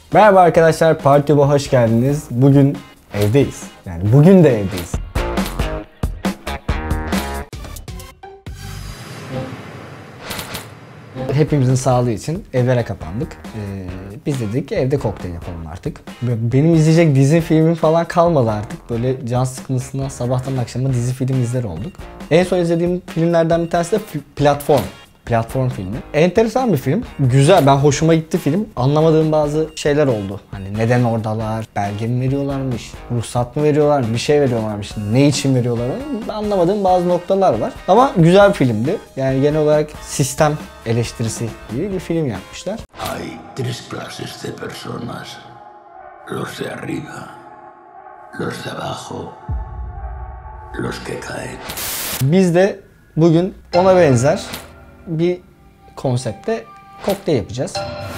Merhaba arkadaşlar, Partyube'a hoş geldiniz. Bugün evdeyiz. Yani bugün de evdeyiz. Hepimizin sağlığı için evlere kapandık. Biz dedik ki evde kokteyl yapalım artık. Benim izleyecek dizi filmim falan kalmadı artık. Böyle can sıkıntısından sabahtan akşama dizi film izler olduk. En son izlediğim filmlerden bir tanesi de Platform filmi. Enteresan bir film. Güzel. Ben hoşuma gitti film. Anlamadığım bazı şeyler oldu. Hani neden oradalar? Belge mi veriyorlarmış? Ruhsat mı veriyorlar? Bir şey veriyorlarmış. Ne için veriyorlar? Anlamadığım bazı noktalar var. Ama güzel bir filmdi. Yani genel olarak sistem eleştirisi gibi bir film yapmışlar. Hay tres clases de personas. Los de arriba, los de abajo, los que caen. Biz de bugün ona benzer bir konsepte kokteyl yapacağız.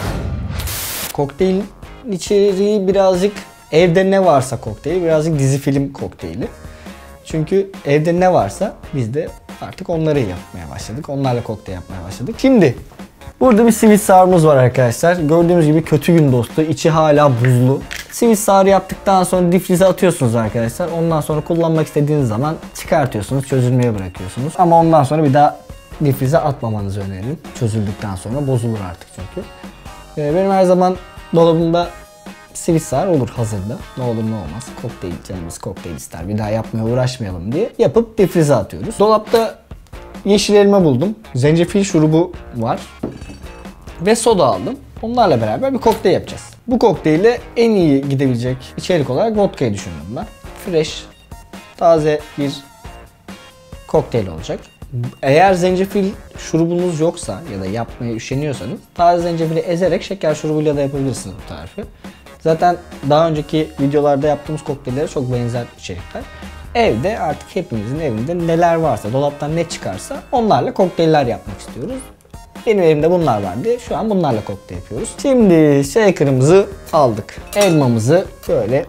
Kokteylin içeriği birazcık evde ne varsa kokteyli, birazcık dizi film kokteyli. Çünkü evde ne varsa biz de artık onları yapmaya başladık. Onlarla kokteyl yapmaya başladık. Şimdi burada bir sweet sour'umuz var arkadaşlar. Gördüğünüz gibi kötü gün dostu. İçi hala buzlu. Sweet sour yaptıktan sonra difrize atıyorsunuz arkadaşlar. Ondan sonra kullanmak istediğiniz zaman çıkartıyorsunuz, çözülmeye bırakıyorsunuz. Ama ondan sonra bir daha difrize atmamanızı öneririm. Çözüldükten sonra bozulur artık çünkü. Benim her zaman dolabımda sweet sour olur hazırda. Ne olur ne olmaz. Kokteyl canımız kokteyl ister. Bir daha yapmaya uğraşmayalım diye yapıp difrize atıyoruz. Dolapta yeşil elma buldum. Zencefil şurubu var. Ve soda aldım. Onlarla beraber bir kokteyl yapacağız. Bu kokteyle en iyi gidebilecek içerik olarak vodka'yı düşündüm ben. Fresh, taze bir kokteyl olacak. Eğer zencefil şurubunuz yoksa ya da yapmaya üşeniyorsanız taze zencefili ezerek şeker şurubuyla da yapabilirsiniz bu tarifi. Zaten daha önceki videolarda yaptığımız kokteyllere çok benzer içerikler. Evde artık hepimizin evinde neler varsa, dolaptan ne çıkarsa onlarla kokteyller yapmak istiyoruz. Benim elimde bunlar vardı. Şu an bunlarla kokteyl yapıyoruz. Şimdi shaker'ımızı aldık. Elmamızı böyle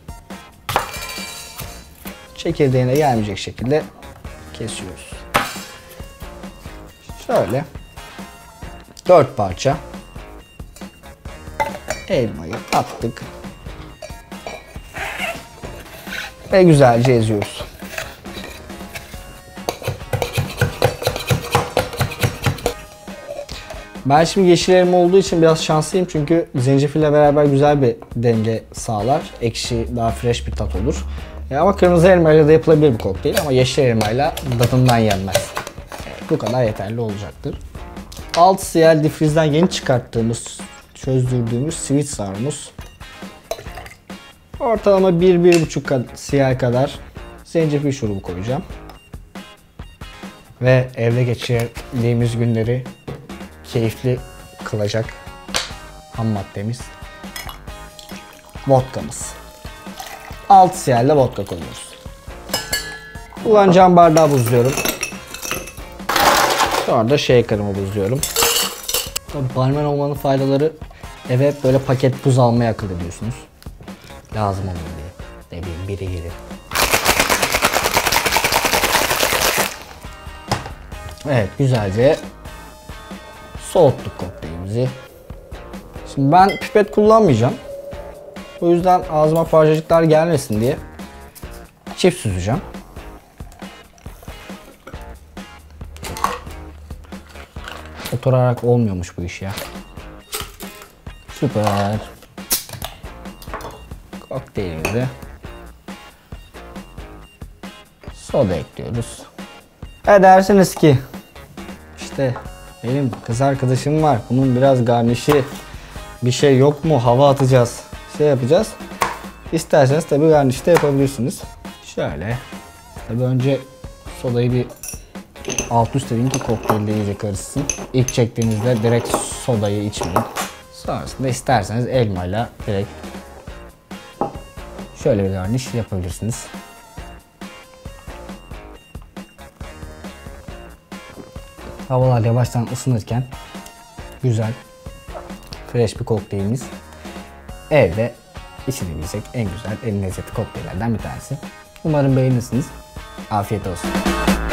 çekirdeğine gelmeyecek şekilde kesiyoruz. Şöyle 4 parça elmayı attık ve güzelce eziyoruz. Ben şimdi yeşil elma olduğu için biraz şanslıyım çünkü zencefille beraber güzel bir denge sağlar. Ekşi, daha fresh bir tat olur. Ama kırmızı elmayla da yapılabilir bir kokteyl ama yeşil elmayla tadından yenmez. Bu kadar yeterli olacaktır. 6 cl difrizden yeni çıkarttığımız, çözdürdüğümüz sweet sour'umuz. Ortalama 1-1,5 cl kadar zencefil şurubu koyacağım. Ve evde geçirdiğimiz günleri keyifli kılacak ham maddemiz vodkamız. 6 cl ile vodka koyuyoruz. Kullanacağım bardağı buzluyorum. Sonra da shaker'ımı buzluyorum. Barmen olmanın faydaları, eve hep böyle paket buz almaya akıl ediyorsunuz. Lazım olur diye. Ne bileyim biri gelir. Evet, güzelce soğuttuk kokteylimizi. Şimdi ben pipet kullanmayacağım. O yüzden ağzıma parçacıklar gelmesin diye çift süzeceğim. Oturarak olmuyormuş bu iş ya. Süper. Kokteylimize soda ekliyoruz. Dersiniz ki işte benim kız arkadaşım var. Bunun biraz garnişi bir şey yok mu? Hava atacağız. Şey yapacağız. İsterseniz tabii garniş de yapabilirsiniz. Şöyle. Tabii önce sodayı bir alt üst edin ki kokteylde iyice karışsın. İlk çektiğinizde direkt sodayı içmeyin. Sonrasında isterseniz elmayla direkt şöyle bir garniş yapabilirsiniz. Havalar yavaştan ısınırken güzel, fresh bir kokteylimiz evde içilebilecek en güzel, en lezzetli kokteyllerden bir tanesi. Umarım beğenirsiniz. Afiyet olsun.